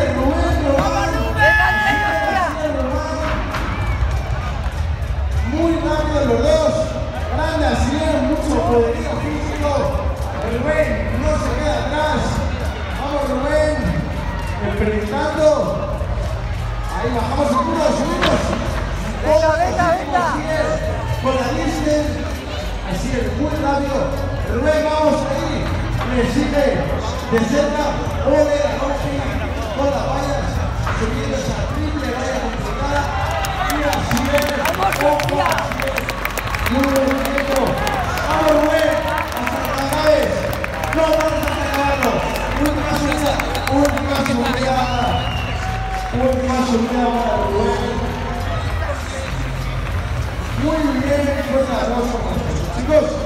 es Rubén. Muy rápido los dos. Grande, así es, mucho poderío físico. Rubén no se queda atrás. Vamos, Rubén. Experimentando. Ahí bajamos el culo, subimos. Venga. Con la distance. Así es, muy rápido. Rubén, vamos ahí. Me sigue de cerca. Ole, con las vallas. Subiendo esa triple valla complicada. Y así es. Muy bonito. Vamos, Rubén. Hasta que acabes. No vamos a acabarlo. Última subida para Rubén. Muy bien, fuerza de aplauso. Chicos.